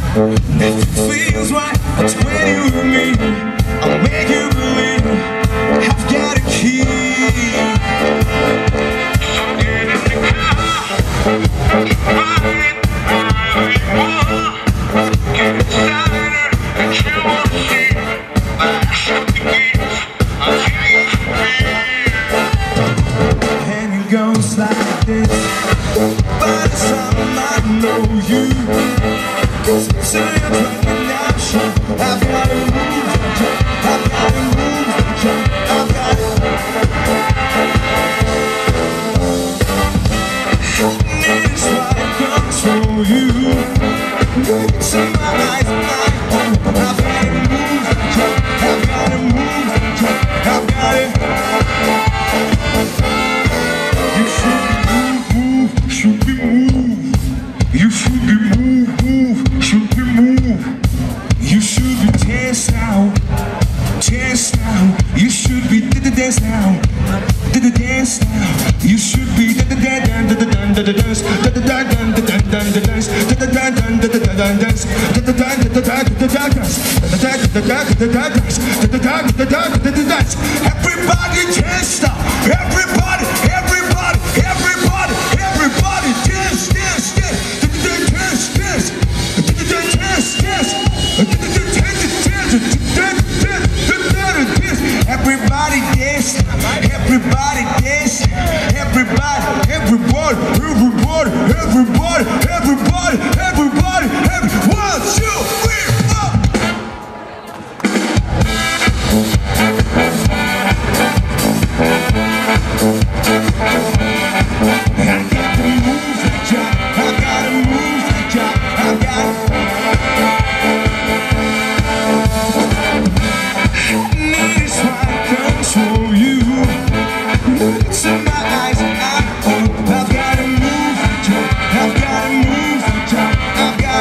If it feels right, it's when you with me. I'll make you believe I've got a key. Get in the car, ride it wherever you want. Get inside and you won't see. Shut the gates, I'll hear you scream. And it goes like this. By the time I know you, say you're driving now, sure. I've got to move, I've got to move, I've got to. And it's why I control you. It's in my eyes and I know I've got to move, I've got to move, I've got to. You should be move, you should be move, should be move. You should be dance now, dance now. You should be dance now, dance now. You should be dance, dance, dance, everybody dance now, everybody, everybody, everybody, everybody dance, dance, dance, dance, dance, dance, dance, everybody dance, everybody dance, everybody, everybody, everybody, everybody, everybody, everybody, every 1, 2, 3, 4. I got to move that job, I gotta move that job, I got it. It's in my eyes and I know I've got to move the job, I've got to move the job, I've got